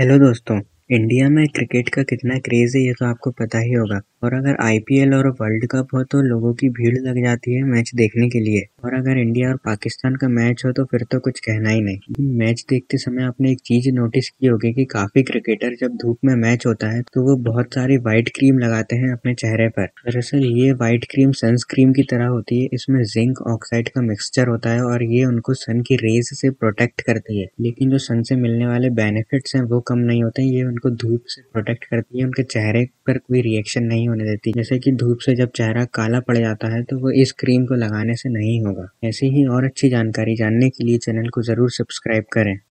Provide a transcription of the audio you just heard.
Hello दोस्तों। India में cricket का कितना क्रेज़ है ये तो आपको पता ही होगा। और अगर आईपीएल और वर्ल्ड कप हो तो लोगों की भीड़ लग जाती है मैच देखने के लिए। और अगर इंडिया और पाकिस्तान का मैच हो तो फिर तो कुछ कहना ही नहीं। मैच देखते समय आपने एक चीज नोटिस की होगी कि काफी क्रिकेटर जब धूप में मैच होता है तो वो बहुत सारी व्हाइट क्रीम लगाते हैं अपने चेहरे पर। दरअसल ये व्हाइट क्रीम सनस्क्रीन की तरह होती है। इसमें जिंक ऑक्साइड का मिक्सचर होता है और ये उनको सन की रेज से प्रोटेक्ट करती है। लेकिन जो सन से मिलने वाले बेनिफिट्स हैं वो कम नहीं होते हैं। ये उनको धूप से प्रोटेक्ट करती है, उनके चेहरे पर कोई रिएक्शन नहीं होने देती। जैसे कि धूप से जब चेहरा काला पड़ जाता है तो वो इस क्रीम को लगाने से नहीं होगा। ऐसी ही और अच्छी जानकारी जानने के लिए चैनल को जरूर सब्सक्राइब करें।